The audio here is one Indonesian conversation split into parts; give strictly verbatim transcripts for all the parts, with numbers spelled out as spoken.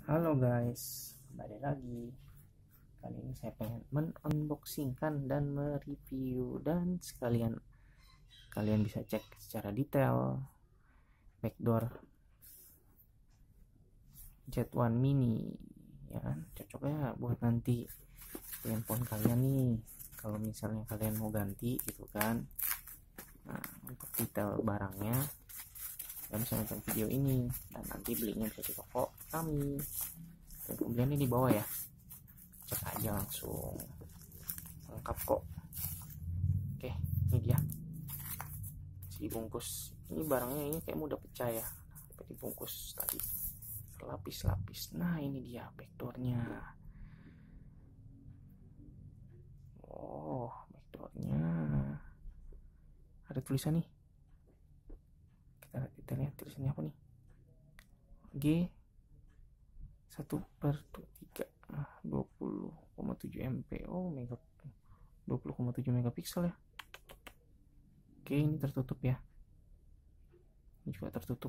Halo guys, kembali lagi. Kali ini saya pengen men-unboxingkan dan mereview dan sekalian kalian bisa cek secara detail backdoor Z satu Mini, ya kan? Cocoknya buat nanti handphone kalian nih, kalau misalnya kalian mau ganti gitu kan. Nah, untuk detail barangnya kalian bisa nonton video ini dan nanti belinya bisa di toko kami. Dan kemudian ini di bawah ya, cek aja langsung, lengkap kok. Oke, ini dia si bungkus. Ini barangnya ini kayak mudah pecah ya, tapi dibungkus tadi lapis-lapis. Nah, ini dia backdoornya. Oh, backdoornya ada tulisan nih. Kita, kita lihat tulisannya apa nih. G satu per tiga, dua puluh koma tujuh M P. Oh, mega dua puluh koma tujuh megapiksel ya. Oke, ini tertutup ya. Ini juga tertutup.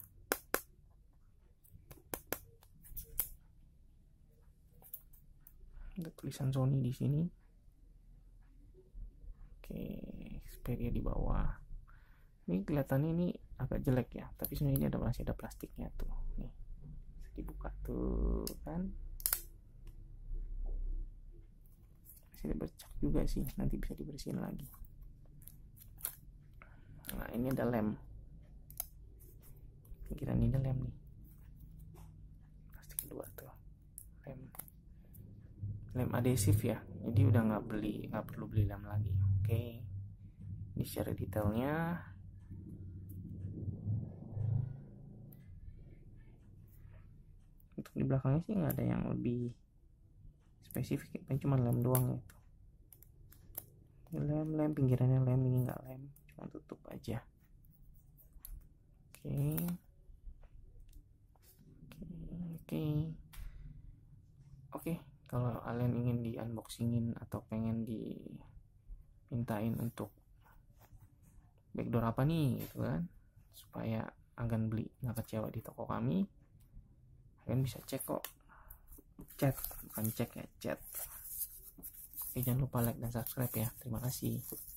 Ada tulisan Sony di sini. Oke, Xperia di bawah. Ini kelihatannya ini agak jelek ya, tapi sebenarnya ini ada masih ada plastiknya tuh. Nih, dibuka tuh kan. Masih ada bercak juga sih, nanti bisa dibersihin lagi. Nah, ini ada lem. Pikiran ini lem nih. Plastik kedua tuh. Lem. Lem adhesif ya. Jadi udah nggak beli, nggak perlu beli lem lagi. Oke. Ini secara detailnya. Untuk di belakangnya sih nggak ada yang lebih spesifik, kan cuma lem doang itu. Lem, lem pinggirannya lem, ini nggak lem, cuma tutup aja. Oke, oke, oke, oke. Kalau kalian ingin di unboxingin atau pengen dimintain untuk backdoor apa nih, gitu kan, supaya agan beli nggak kecewa di toko kami, kalian bisa cek kok, chat, bukan cek ya, chat. Oke, jangan lupa like dan subscribe ya. Terima kasih.